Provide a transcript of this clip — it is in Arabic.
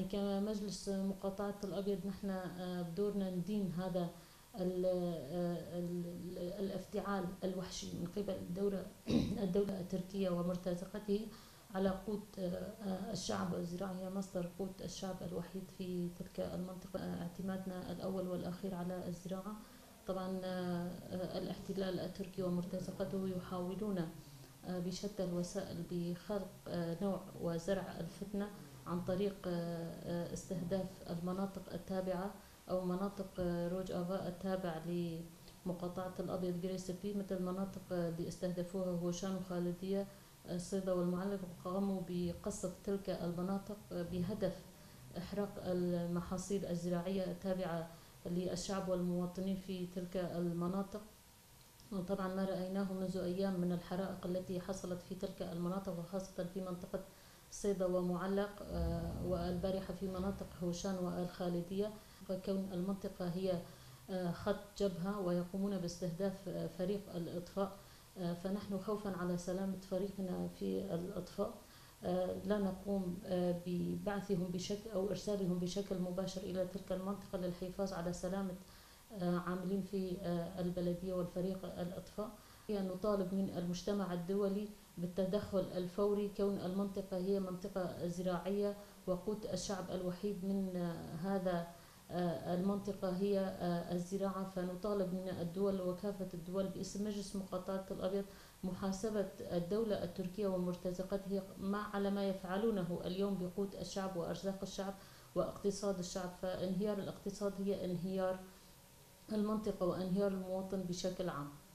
كمجلس مقاطعة الأبيض نحن بدورنا ندين هذا الافتعال الوحشي من قبل الدولة التركية ومرتزقته على قوت الشعب. الزراعة مصدر قوت الشعب الوحيد في تلك المنطقة. اعتمادنا الأول والأخير على الزراعة. طبعا الاحتلال التركي ومرتزقته يحاولون بشتى الوسائل بخلق نوع وزرع الفتنة عن طريق استهداف المناطق التابعة أو مناطق روجافا التابع لمقاطعة الأبيض جريسبي، مثل المناطق اللي استهدفوها هوشان وخالدية الصيدا والمعلق، وقاموا بقصف تلك المناطق بهدف إحراق المحاصيل الزراعية التابعة للشعب والمواطنين في تلك المناطق. وطبعا ما رأيناه منذ أيام من الحرائق التي حصلت في تلك المناطق، وخاصة في منطقة صيدا ومعلق، والبارحة في مناطق هوشان والخالدية. فكون المنطقة هي خط جبهة ويقومون باستهداف فريق الإطفاء، فنحن خوفا على سلامة فريقنا في الإطفاء لا نقوم ببعثهم بشكل أو إرسالهم بشكل مباشر إلى تلك المنطقة للحفاظ على سلامة عاملين في البلدية والفريق الإطفاء. نطالب من المجتمع الدولي بالتدخل الفوري، كون المنطقة هي منطقة زراعية وقوت الشعب الوحيد من هذا المنطقة هي الزراعة. فنطالب من الدول وكافة الدول باسم مجلس مقاطعة الأبيض محاسبة الدولة التركية ومرتزقته على ما يفعلونه اليوم بقوت الشعب وأرزاق الشعب واقتصاد الشعب. فانهيار الاقتصاد هي انهيار المنطقة وانهيار المواطن بشكل عام.